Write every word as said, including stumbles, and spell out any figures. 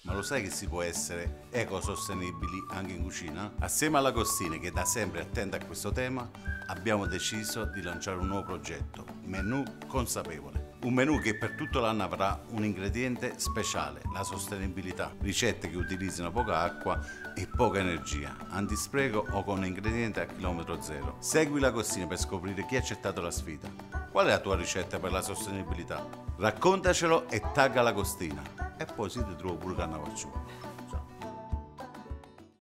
Ma lo sai che si può essere ecosostenibili anche in cucina? Assieme alla Costine, che da sempre è attenta a questo tema, abbiamo deciso di lanciare un nuovo progetto, Menù Consapevole. Un menù che per tutto l'anno avrà un ingrediente speciale, la sostenibilità. Ricette che utilizzano poca acqua e poca energia, antispreco o con ingredienti a chilometro zero. Segui la Costine per scoprire chi ha accettato la sfida. Qual è la tua ricetta per la sostenibilità? Raccontacelo e tagga la Costina. E poi si ti trovo pure Cannavacciuolo.